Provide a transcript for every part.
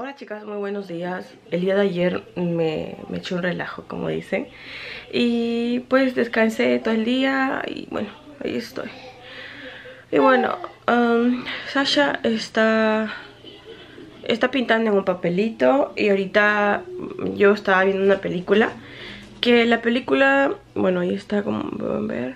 Hola chicas, muy buenos días. El día de ayer me eché un relajo, como dicen. Y pues descansé todo el día y bueno, ahí estoy. Y bueno, Sasha está pintando en un papelito. Y ahorita yo estaba viendo una película. Que la película, bueno, ahí está, como pueden ver.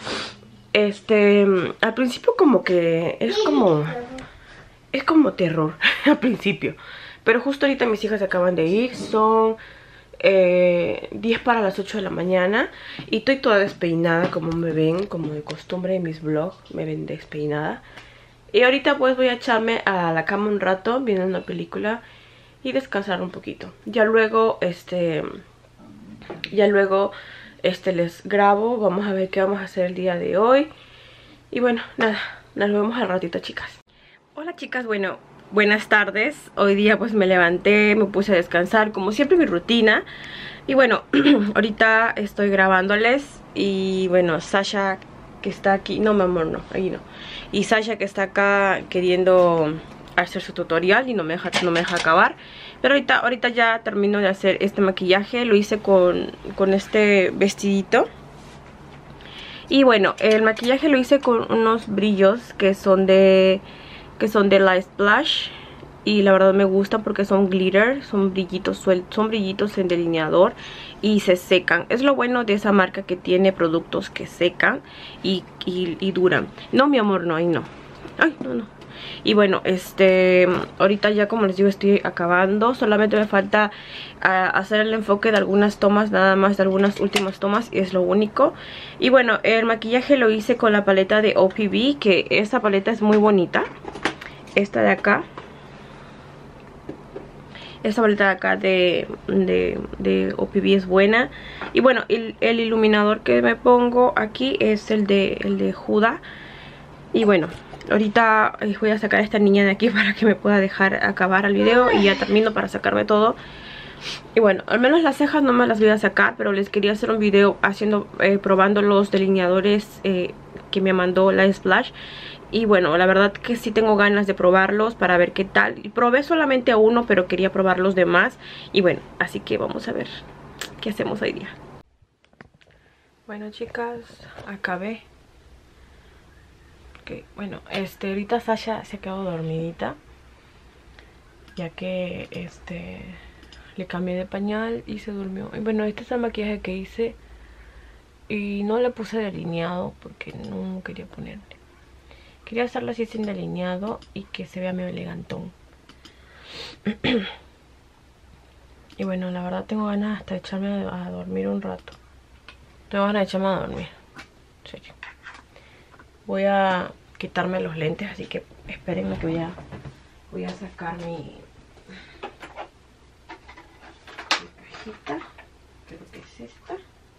Al principio como que es como terror al principio. Pero justo ahorita mis hijas acaban de ir. Son 10 para las 8 de la mañana. Y estoy toda despeinada, como me ven, como de costumbre en mis vlogs. Me ven despeinada. Y ahorita pues voy a echarme a la cama un rato viendo una película y descansar un poquito. Ya luego, les grabo. Vamos a ver qué vamos a hacer el día de hoy. Y bueno, nada, nos vemos al ratito, chicas. Hola chicas, bueno, buenas tardes. Hoy día pues me levanté, me puse a descansar, como siempre mi rutina. Y bueno, ahorita estoy grabándoles. Y bueno, Sasha que está aquí, no mi amor, no, ahí no. Y Sasha que está acá queriendo hacer su tutorial y no me deja acabar. Pero ahorita ya termino de hacer este maquillaje. Lo hice con este vestidito. Y bueno, el maquillaje lo hice con unos brillos que son de Light Splash. Y la verdad me gustan porque son glitter, son brillitos sueltos, son brillitos en delineador y se secan. Es lo bueno de esa marca, que tiene productos que secan y duran. No, mi amor, no, ahí no. Ay, no. Y bueno, ahorita ya, como les digo, estoy acabando. Solamente me falta hacer el enfoque de algunas tomas, nada más de algunas últimas tomas, y es lo único. Y bueno, el maquillaje lo hice con la paleta de OPB, que esta paleta es muy bonita. Esta de acá. Esta paleta de acá de OPB es buena. Y bueno, el iluminador que me pongo aquí es el de Huda. Y bueno, ahorita voy a sacar a esta niña de aquí para que me pueda dejar acabar el video. Y ya termino para sacarme todo. Y bueno, al menos las cejas no me las voy a sacar, pero les quería hacer un video probando los delineadores que me mandó la Splash. Y bueno, la verdad que sí tengo ganas de probarlos para ver qué tal. Y probé solamente a uno, pero quería probar los demás. Y bueno, así que vamos a ver qué hacemos hoy día. Bueno chicas, acabé. Okay, bueno, ahorita Sasha se ha quedado dormidita, ya que le cambié de pañal y se durmió. Y bueno, este es el maquillaje que hice. Y no le puse delineado porque no quería ponerle. Quería hacerlo así sin delineado y que se vea medio elegantón. Y bueno, la verdad tengo ganas hasta de echarme a dormir un rato. Tengo ganas de echarme a dormir. En serio. Voy a quitarme los lentes, así que espérenme que voy a sacar mi cajita. Creo que es esta.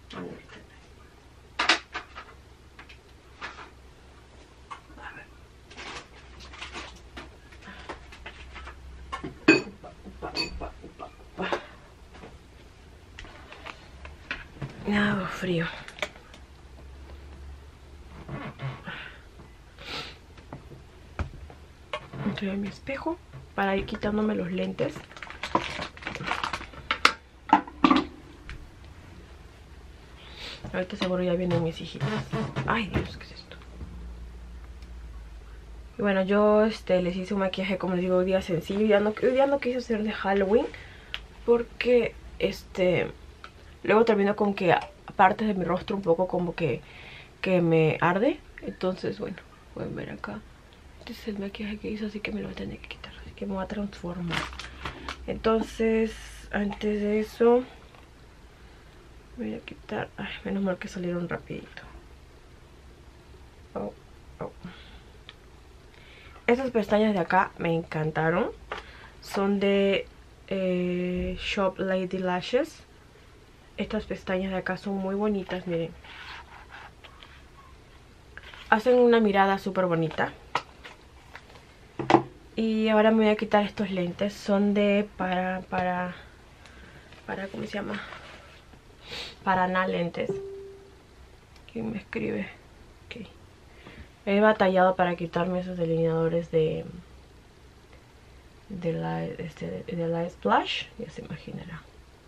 Nada, frío. Estoy en mi espejo para ir quitándome los lentes. Ahorita seguro ya vienen mis hijitas. Ay, Dios, ¿qué es esto? Y bueno, yo les hice un maquillaje, como les digo, hoy día sencillo. Hoy día no quise hacer de Halloween porque luego termino con que partes de mi rostro un poco como que me arde. Entonces, bueno, pueden ver acá. Este es el maquillaje que hizo, así que me lo voy a tener que quitar. Así que me voy a transformar. Entonces, antes de eso, voy a quitar. Ay, menos mal que salieron rapidito. Oh. Estas pestañas de acá me encantaron. Son de Shop Lady Lashes. Estas pestañas de acá son muy bonitas, miren. Hacen una mirada súper bonita. Y ahora me voy a quitar estos lentes. Son de para ¿cómo se llama? Para lentes. ¿Quién me escribe? Ok. He batallado para quitarme esos delineadores de de la Splash, ya se imaginará.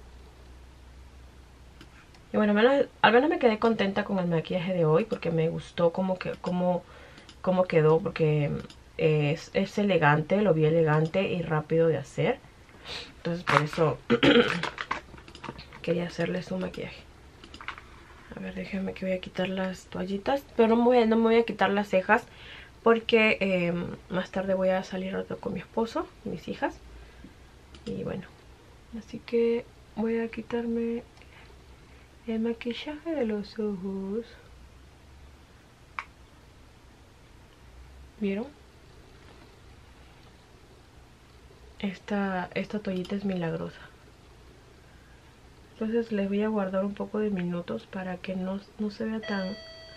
Y bueno, al menos me quedé contenta con el maquillaje de hoy porque me gustó cómo quedó, porque es elegante, lo vi elegante y rápido de hacer. Entonces por eso quería hacerles un maquillaje. A ver, déjenme que voy a quitar las toallitas, pero no me voy a quitar las cejas porque más tarde voy a salir otro con mi esposo, mis hijas. Y bueno, así que voy a quitarme el maquillaje de los ojos. ¿Vieron? Esta toallita es milagrosa. Entonces les voy a guardar un poco de minutos para que no se vea tan...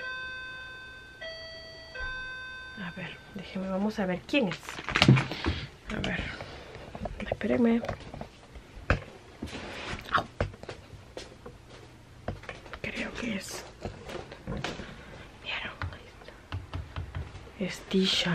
A ver, déjenme, vamos a ver quién es. A ver, espérenme. Creo que es... ¿Vieron? Ahí está. Es Tisha.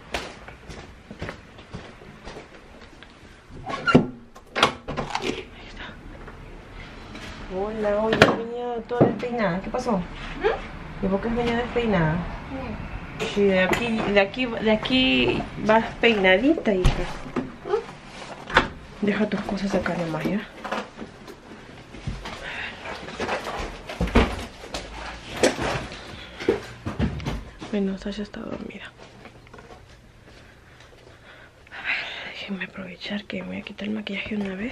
Hola, oye, venía toda despeinada. ¿Qué pasó? ¿Y por qué venía despeinada? Sí, de aquí vas peinadita, hija. Deja tus cosas acá nomás, ¿ya? Bueno, Sasha está dormida. A ver, déjenme aprovechar que me voy a quitar el maquillaje una vez.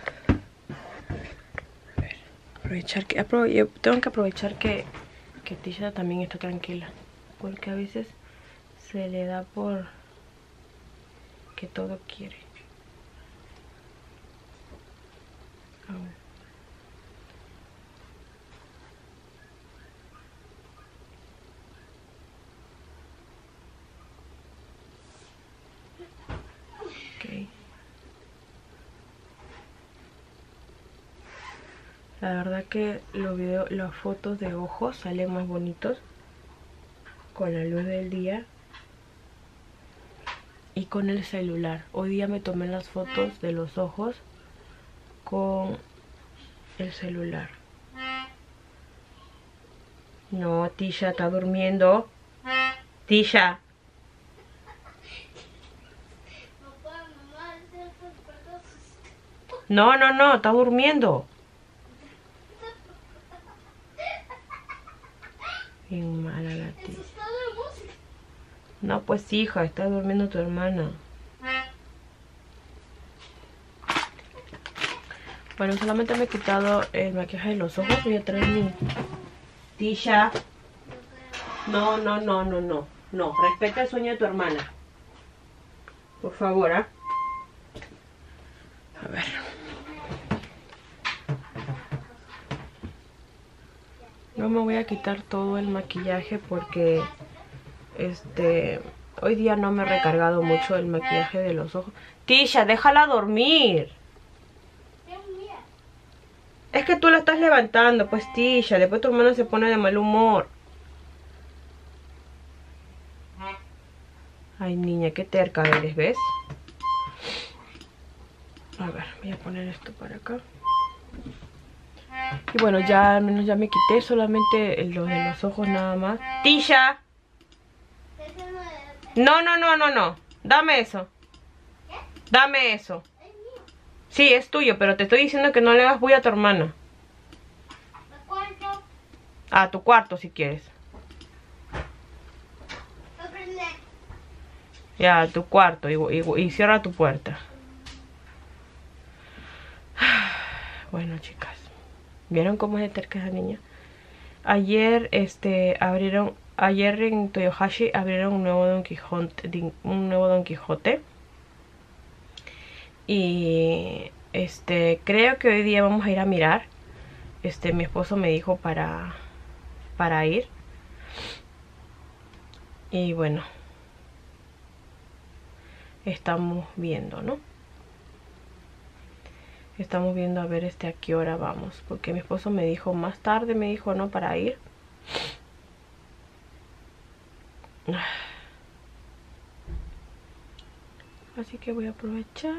Tengo que aprovechar que Tisha también está tranquila, porque a veces se le da por que todo quiere. Okay. La verdad que las fotos de ojos salen más bonitos con la luz del día y con el celular. Hoy día me tomé las fotos de los ojos con el celular. No, Tisha está durmiendo. Tisha. No, está durmiendo. Bien mala la Tisha. No, pues hija, está durmiendo tu hermana. Bueno, solamente me he quitado el maquillaje de los ojos. Voy a traer mi... Tisha. No. No, respeta el sueño de tu hermana. Por favor, ¿ah? A ver. No me voy a quitar todo el maquillaje porque... hoy día no me he recargado mucho el maquillaje de los ojos. Tisha, déjala dormir. Es que tú la estás levantando, pues Tisha. Después tu hermana se pone de mal humor. Ay, niña, qué terca eres, ¿ves? A ver, voy a poner esto para acá. Y bueno, ya al menos ya me quité solamente lo de los ojos nada más. Tisha. No. Dame eso. Dame eso. Sí, es tuyo, pero te estoy diciendo que no le hagas bulla a tu hermana. A tu cuarto si quieres. Ya, a tu cuarto y cierra tu puerta. Bueno, chicas, ¿vieron cómo es de terca esa niña? Ayer ayer en Toyohashi abrieron un nuevo Don Quijote. Y creo que hoy día vamos a ir a mirar. Mi esposo me dijo para ir. Y bueno, estamos viendo, ¿no? Estamos viendo a ver a qué hora vamos, porque mi esposo me dijo más tarde, me dijo no para ir. así que voy a aprovechar.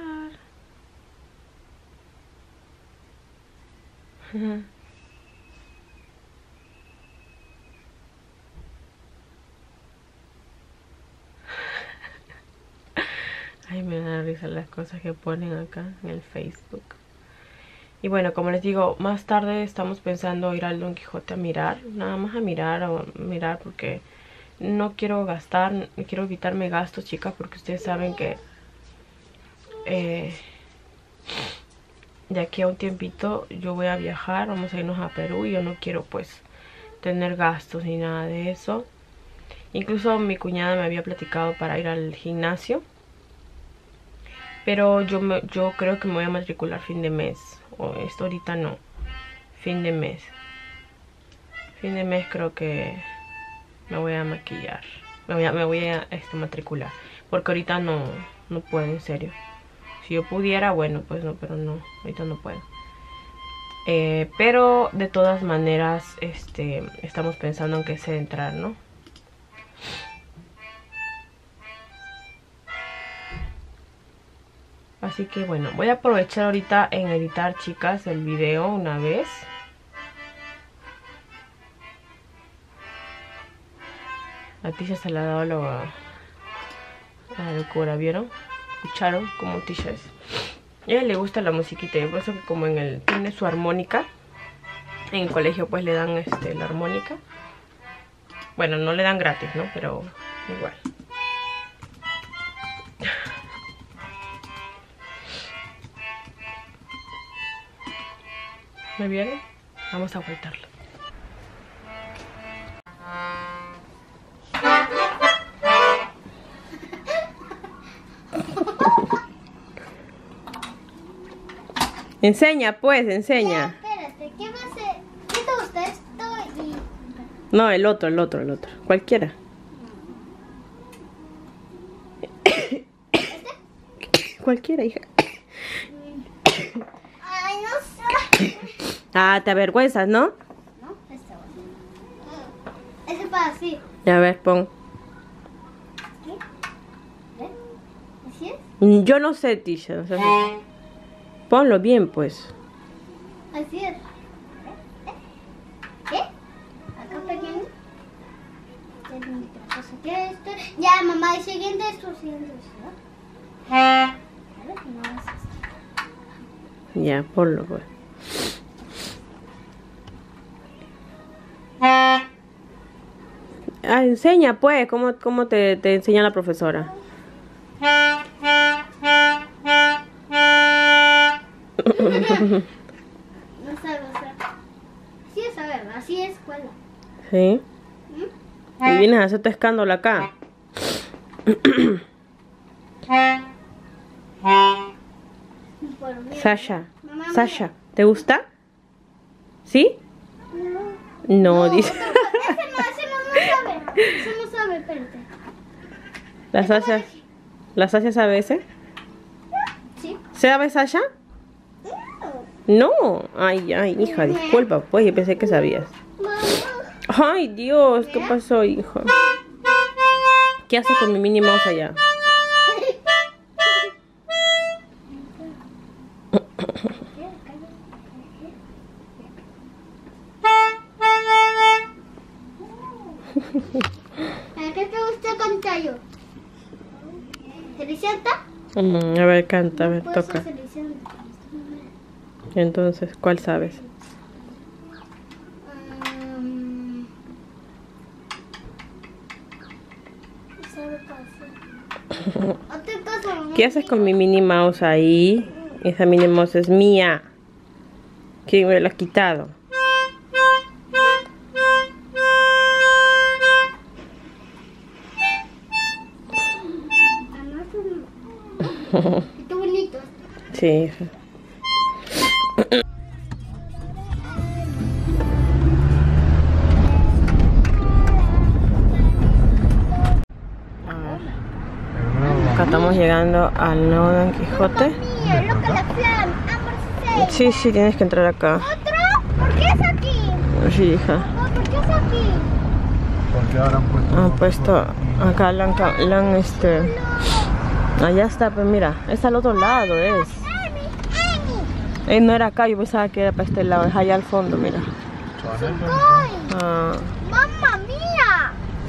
Ay, me da risa las cosas que ponen acá en el Facebook. Y bueno, como les digo, más tarde estamos pensando ir al Don Quijote a mirar. Nada más a mirar porque no quiero gastar, quiero evitarme gastos, chicas, porque ustedes saben que de aquí a un tiempito yo voy a viajar, vamos a irnos a Perú y yo no quiero pues tener gastos ni nada de eso. Incluso mi cuñada me había platicado para ir al gimnasio, pero yo creo que me voy a matricular fin de mes. O esto ahorita no, fin de mes creo que me voy a maquillar, me voy a matricular, porque ahorita no puedo, en serio. Si yo pudiera, bueno, pues no, pero no, ahorita no puedo. Pero de todas maneras estamos pensando en que sea entrar, ¿no? Así que bueno, voy a aprovechar ahorita en editar, chicas, el video una vez. A Tisha se le ha dado la locura, ¿vieron? ¿Escucharon cómo Tisha es? A ella le gusta la musiquita, y por eso que como tiene su armónica, en el colegio pues le dan la armónica. Bueno, no le dan gratis, ¿no? Pero igual. ¿Me vieron? Vamos a voltearlo. Enseña, pues, enseña. Espérate, ¿qué va a hacer? ¿Qué te gusta esto y...? No, el otro. Cualquiera. Cualquiera, hija. Ay, no sé. Ah, te avergüenzas, ¿no? No, esta va. Ese para así. A ver, pon. ¿Qué? ¿Ves? ¿Así es? Yo no sé, Tisha. No sé. Ponlo bien, pues. Así es. ¿Qué? Acá pequeño. Esto. Ya, mamá, el siguiente esto, siguiente esto. A ver, no vas a... Ya, ponlo, pues. Ah, enseña, pues. ¿Cómo te enseña la profesora? No sabe, o sea. Sí es saber, así es escuela. Sí. Y vienes a hacerte escándalo acá. Sasha, Mamá, Sasha, ¿te gusta? ¿Sí? No, dice. Ese no sabe. Ese no sabe, espérate. ¿La Sasha sabe ese? Sí. ¿Sabe Sasha? No. Ay, hija, disculpa, pues, yo pensé que sabías. Mamá. Ay, Dios, ¿qué pasó, hijo? ¿Qué hace con mi Minnie Mouse allá? ¿Qué te gusta cantar yo? ¿Cenicienta? A ver, canta, a ver, Puedo toca. ser Cenicienta. Entonces, ¿cuál sabes? ¿Sabe pasar? Otra cosa, mamá. ¿Qué haces con mi Minnie Mouse ahí? Esa Minnie Mouse es mía. ¿Quién me la ha quitado? Qué bonito. Sí, hija. Acá estamos llegando al nuevo Don Quijote. Mía, loca la flan. Amor, Sí, tienes que entrar acá. ¿Otro? ¿Por qué es aquí? Sí, hija. Papá, ¿por qué es aquí? Porque ahora han puesto... Han puesto acá, Allá está, pues mira, es al otro lado, es. No era acá, yo pensaba que era para este lado, es allá al fondo, mira. Ah. ¡Mamma mía!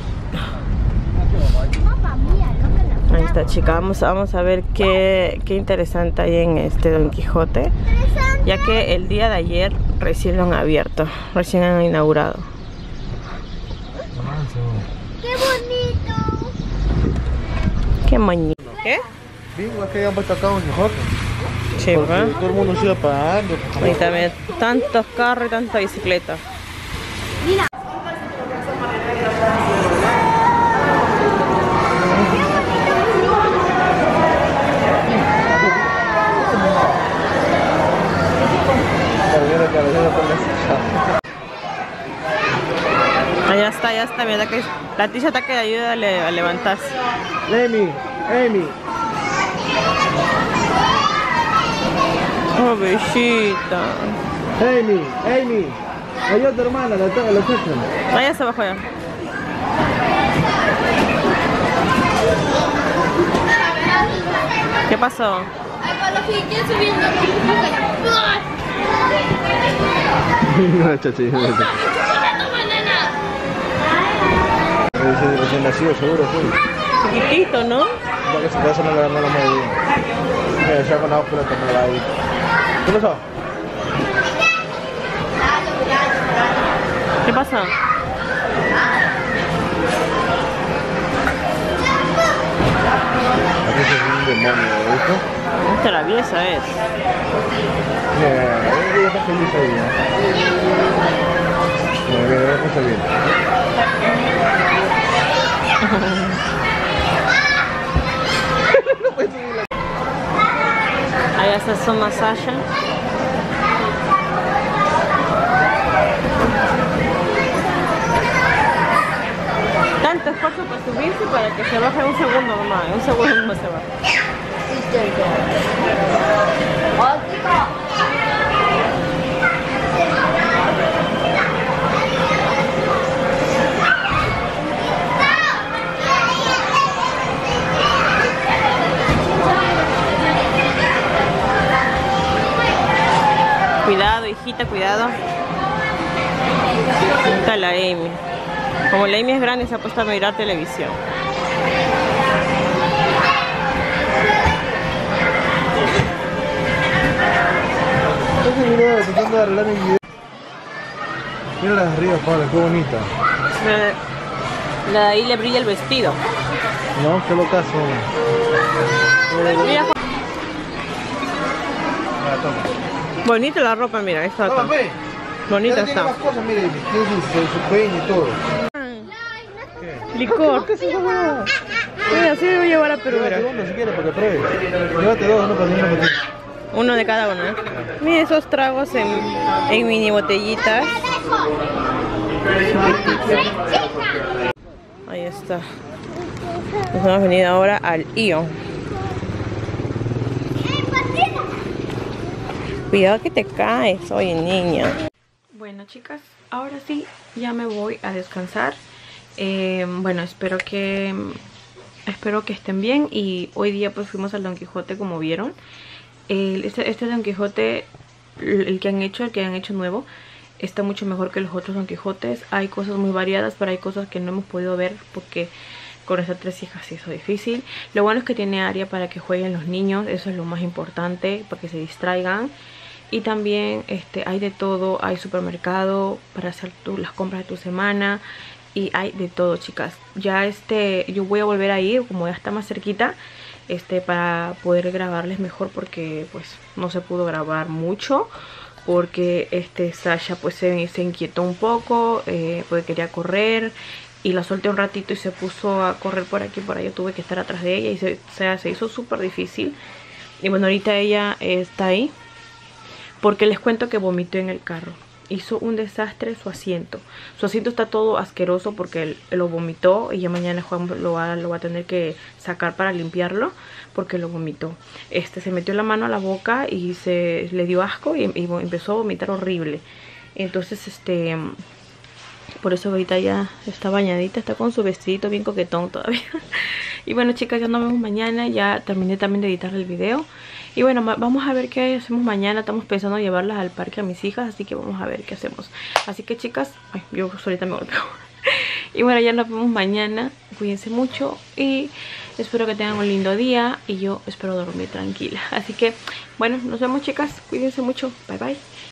¡Mamma mía! Ahí está, chica, vamos a ver qué interesante hay en este Don Quijote. Ya que el día de ayer recién lo han abierto, recién han inaugurado. ¡Qué bonito! Qué moñito. ¿Qué? Bingo, es que ya han puesto acá un Quijote. Sí, Porque ¿verdad? todo el mundo sigue pagando. Ahí también, tantos carros y tanta bicicleta. Mira. Ya está, mira que la tía está que le ayuda a levantarse. Amy. Oh, bellita. Amy. Ayuda a tu hermana, la sacan. Vaya se bajó ya. ¿Qué pasó? No, chachi. Recién nacido, seguro fue. Chiquitito, ¿no? Ya que se quedó no lo mueve bien. Mira, ya con la ópera también ahí. ¿Qué pasó? ¿Qué pasó? Aquí es un demonio, ¿viste? Esta traviesa es. Mira, ella está feliz ahí, Mira, la cosa bien. Ahí hace su masaje. Tanto esfuerzo para subirse para que se baje un segundo nomás. Un segundo nomás se baja. Cuidado, hijita, cuidado. Está la Amy. Como la Amy es grande, se ha puesto a mirar televisión. Mira, tratando de arreglar mi video. Mira las de arriba, Pablo, qué bonita. La de ahí le brilla el vestido. No, qué locazo. Mira, Mira, toma. bonita la ropa, mira, esta Toma, acá. ve. Bonita Tiene está. más cosas, mire, tiene su peine y todo. Licor. Mira, así me voy a llevar a Perú, mira. Llévate uno si quieres para que pruebes. Llévate dos, uno para ti, uno para ti. Uno de cada uno, ¿eh? Mira esos tragos en mini botellitas. Ahí está. Nos hemos venido ahora al Ion. Cuidado que te caes, oye niña. Bueno chicas, ahora sí, ya me voy a descansar. Bueno, espero que estén bien. Y hoy día pues fuimos al Don Quijote, como vieron. Este Don Quijote, el que han hecho nuevo, está mucho mejor que los otros Don Quijotes. Hay cosas muy variadas, pero hay cosas que no hemos podido ver porque con estas 3 hijas se hizo difícil. Lo bueno es que tiene área para que jueguen los niños, eso es lo más importante, para que se distraigan. Y también hay de todo, hay supermercado para hacer las compras de tu semana. Y hay de todo, chicas. Ya yo voy a volver a ir, como ya está más cerquita, para poder grabarles mejor, porque pues no se pudo grabar mucho. Porque Sasha pues se inquietó un poco, porque quería correr. Y la solté un ratito y se puso a correr por aquí y por allá. Tuve que estar atrás de ella y se hizo súper difícil. Y bueno, ahorita ella está ahí, porque les cuento que vomitó en el carro. Hizo un desastre su asiento. Su asiento está todo asqueroso porque él lo vomitó. Y ya mañana Juan lo va a tener que sacar para limpiarlo, porque lo vomitó. Se metió la mano a la boca y le dio asco y empezó a vomitar horrible. Entonces Por eso ahorita ya está bañadita, está con su vestidito bien coquetón todavía. Y bueno, chicas, ya nos vemos mañana. Ya terminé también de editar el video. Y bueno, vamos a ver qué hacemos mañana. Estamos pensando en llevarlas al parque a mis hijas, así que vamos a ver qué hacemos. Así que, chicas, ay, yo solita me golpeo. Y bueno, ya nos vemos mañana. Cuídense mucho y espero que tengan un lindo día. Y yo espero dormir tranquila. Así que, bueno, nos vemos, chicas. Cuídense mucho. Bye, bye.